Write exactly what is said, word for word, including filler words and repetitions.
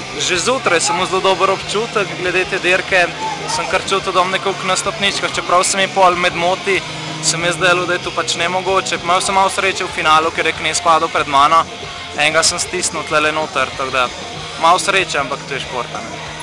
Že zjutraj sem imel zelo dober občutek, glede te dirke sem kar čutil, da bom nekako na stopničkah, čeprav se mi pol med moti, se mi je zdelo, da je to pač nemogoče. Imel sem malo sreče v finalu, ker je Knez padel pred mano, enega sem stisnil tlele noter, tako da malo sreče, ampak to je športa.